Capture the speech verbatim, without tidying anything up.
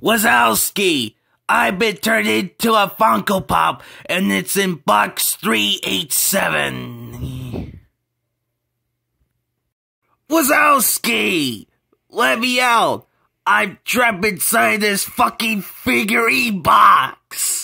Wazowski, I've been turned into a Funko Pop, and it's in box three eighty-seven. Wazowski, let me out. I'm trapped inside this fucking figurine box.